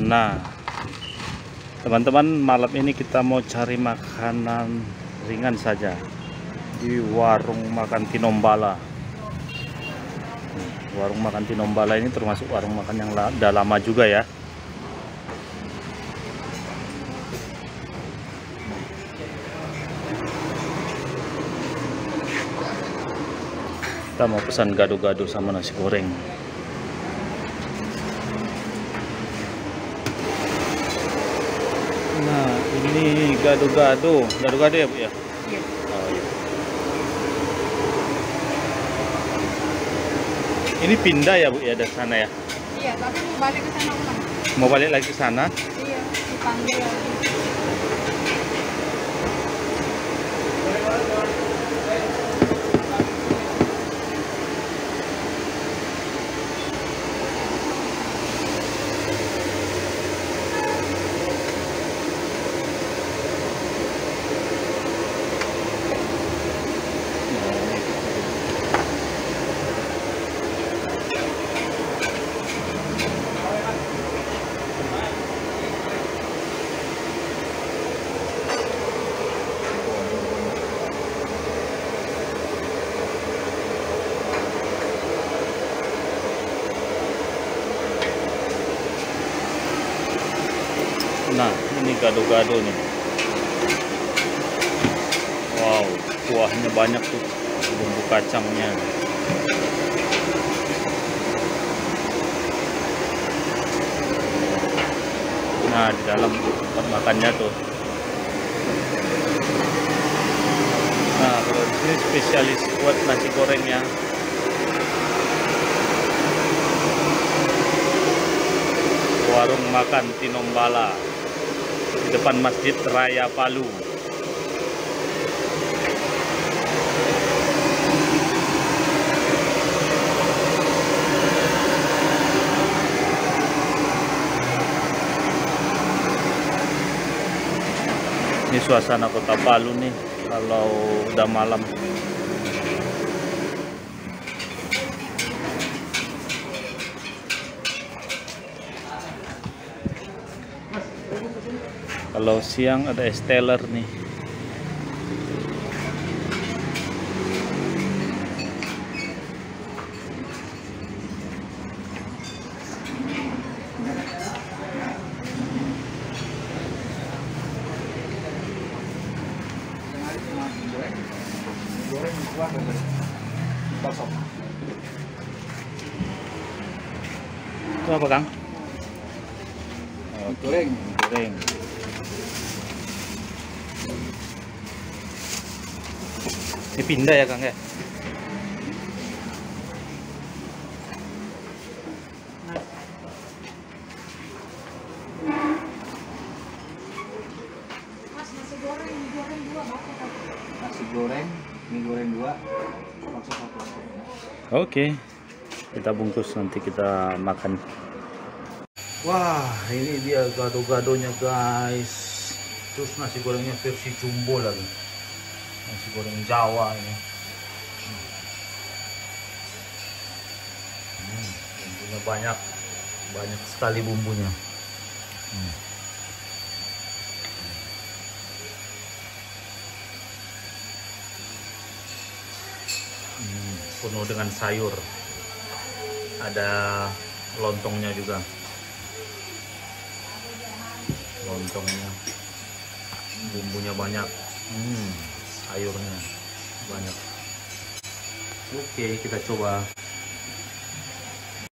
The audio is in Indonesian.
Nah, teman-teman, malam ini kita mau cari makanan ringan saja di warung makan Tinombala. Warung makan Tinombala ini termasuk warung makan yang udah lama juga ya. Kita mau pesan gado-gado sama nasi goreng. Nah, ini gado-gado ya Bu ya? Iya. Oh, iya. Ini pindah ya Bu ya dari sana ya? Iya, tapi mau balik ke sana ulang. Mau balik lagi ke sana? Iya, dipanggil lagi. Nah, ini gado-gado nih. Wow, kuahnya banyak tuh, bumbu kacangnya. Nah, di dalam tempat makannya tuh. Nah, kalau di sini spesialis buat nasi gorengnya. Warung makan Tinombala di depan Masjid Raya Palu. Ini suasana kota Palu nih kalau udah malam. Kalau siang ada es teler nih. Itu apa, Kang? Goreng. Goreng. Ini pindah ya, Kang ya? Mas, nasi goreng, mie goreng 2 bakso 1. Nasi goreng, mie goreng 2, bakso 1. Oke. Kita bungkus, nanti kita makan. Wah, ini dia gado-gadonya, guys. Terus nasi gorengnya versi jumbo lagi. Nasi goreng Jawa ini. Bumbunya banyak sekali bumbunya. Penuh dengan sayur. Ada lontongnya juga. Lontongnya, bumbunya banyak. Sayurnya banyak. Oke, kita coba.